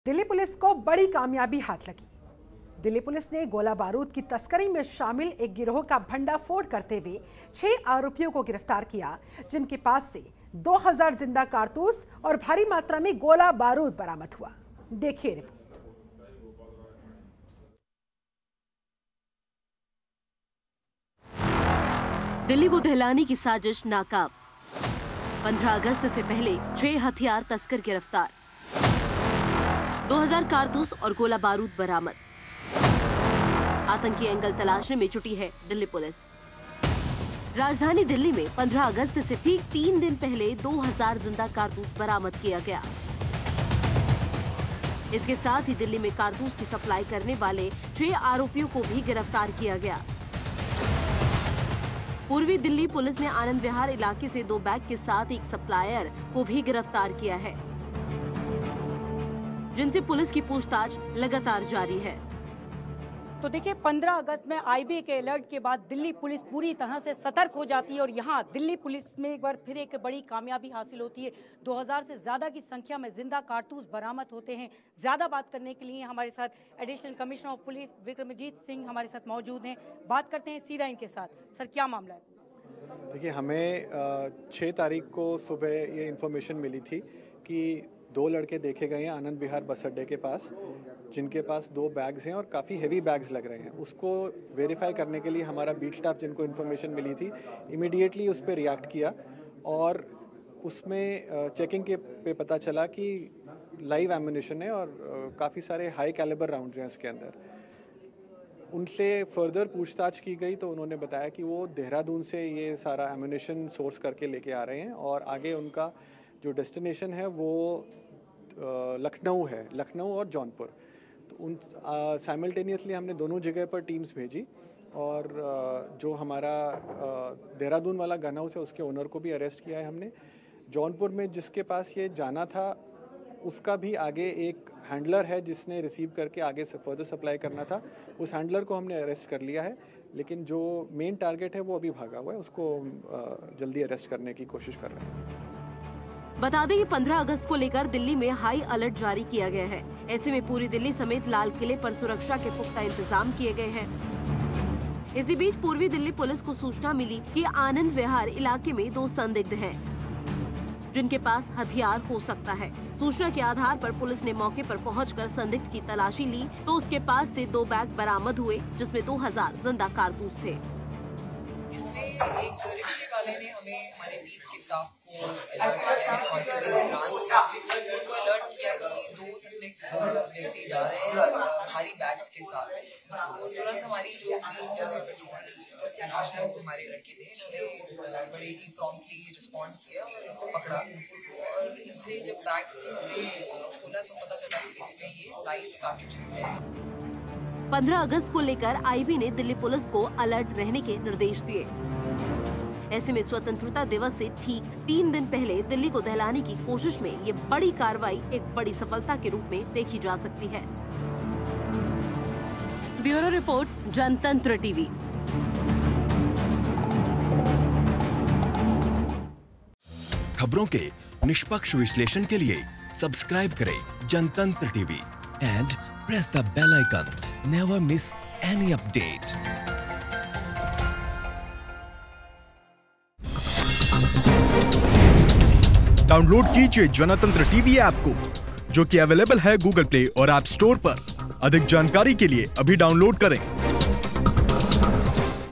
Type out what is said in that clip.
Delhi police को बड़ी कामयाबी हाथ लगी। दिल्ली पुलिस ने गोला बारूद की तस्करी में शामिल एक गिरोह का भंडाफोड़ करते हुए 6 आरोपियों को गिरफ्तार किया, जिनके पास से 2000 जिंदा कारतूस और भारी मात्रा में गोला बारूद बरामद हुआ। देखिए रिपोर्ट। दिल्ली को दहलाने की साजिश नाकाम। 15 अगस्त से पहले 6 हथियार तस्कर गिरफ्तार, 2000 कारतूस और गोला बारूद बरामद। आतंकी एंगल तलाशने में जुटी है दिल्ली पुलिस। राजधानी दिल्ली में 15 अगस्त से ठीक 3 दिन पहले 2000 जिंदा कारतूस बरामद किया गया। इसके साथ ही दिल्ली में कारतूस की सप्लाई करने वाले 6 आरोपियों को भी गिरफ्तार किया गया। पूर्वी दिल्ली पुलिस ने आनंद विहार इलाके से 2 बैग के साथ एक सप्लायर को भी गिरफ्तार किया है, जिनसे पुलिस की पूछताछ लगातार जारी है। तो देखिए, 15 अगस्त में आईबी के अलर्ट के बाद दिल्ली पुलिस पूरी तरह से सतर्क हो जाती है और यहाँ दिल्ली पुलिस में एक बार फिर एक बड़ी कामयाबी हासिल होती है। 2000 से ज्यादा की संख्या में जिंदा कारतूस बरामद होते हैं। ज्यादा बात करने के लिए हमारे साथ additional commissioner of police Vikramjit Singh हमारे साथ मौजूद हैं। बात करते हैं सीधा इनके साथ। सर, क्या मामला है? देखिए, हमें 6 तारीख को सुबह ये इन्फॉर्मेशन मिली थी कि 2 लड़के देखे गए हैं आनंद विहार बस अड्डे के पास, जिनके पास 2 बैग्स हैं और काफ़ी हेवी बैग्स लग रहे हैं। उसको वेरीफाई करने के लिए हमारा बीट स्टाफ, जिनको इन्फॉर्मेशन मिली थी, इमीडिएटली उस पर रिएक्ट किया और उसमें चेकिंग के पे पता चला कि लाइव एम्यूनिशन है और काफ़ी सारे हाई कैलिबर राउंड्स हैं उसके अंदर। उनसे फर्दर पूछताछ की गई तो उन्होंने बताया कि वो देहरादून से ये सारा एम्यूनिशन सोर्स करके लेके आ रहे हैं और आगे उनका जो डेस्टिनेशन है वो लखनऊ है, लखनऊ और जौनपुर। तो उन साइमल्टेनियसली हमने दोनों जगह पर टीम्स भेजी और जो हमारा देहरादून वाला गन हाउस है उसके ओनर को भी अरेस्ट किया है हमने। जौनपुर में जिसके पास ये जाना था उसका भी आगे एक हैंडलर है जिसने रिसीव करके आगे से फर्दर सप्लाई करना था, उस हैंडलर को हमने अरेस्ट कर लिया है। लेकिन जो मेन टारगेट है वो अभी भागा हुआ है, उसको जल्दी अरेस्ट करने की कोशिश कर रहे हैं। बता दें कि 15 अगस्त को लेकर दिल्ली में हाई अलर्ट जारी किया गया है। ऐसे में पूरी दिल्ली समेत लाल किले पर सुरक्षा के पुख्ता इंतजाम किए गए हैं। इसी बीच पूर्वी दिल्ली पुलिस को सूचना मिली कि आनंद विहार इलाके में 2 संदिग्ध हैं, जिनके पास हथियार हो सकता है। सूचना के आधार पर पुलिस ने मौके पर पहुंचकर संदिग्ध की तलाशी ली तो उसके पास से 2 बैग बरामद हुए, जिसमें 2000 जिंदा कारतूस थे। इसमें एक रिक्शे वाले ने हमें हमारे बीट के स्टाफ को अलर्ट किया कि 2 संदिग्ध व्यक्ति जा रहे हैं भारी बैग्स के साथ। तो तुरंत हमारी जो बीट हमारे लड़के थे इसने बड़े ही प्रॉम्प्टली रिस्पॉन्ड किया और इनको पकड़ा और इनसे जब बैग्स की हमने खोला तो पता चला कि इसमें ये लाइव कार्ट्रिजेस है। 15 अगस्त को लेकर आईबी ने दिल्ली पुलिस को अलर्ट रहने के निर्देश दिए। ऐसे में स्वतंत्रता दिवस से ठीक 3 दिन पहले दिल्ली को दहलाने की कोशिश में ये बड़ी कार्रवाई एक बड़ी सफलता के रूप में देखी जा सकती है। Bureau report, Jantantra TV. खबरों के निष्पक्ष विश्लेषण के लिए सब्सक्राइब करें Jantantra TV and press the bell icon. Never miss any update. Download कीजिए जनतंत्र टीवी ऐप को, जो कि अवेलेबल है गूगल प्ले और ऐप स्टोर पर। अधिक जानकारी के लिए अभी डाउनलोड करें।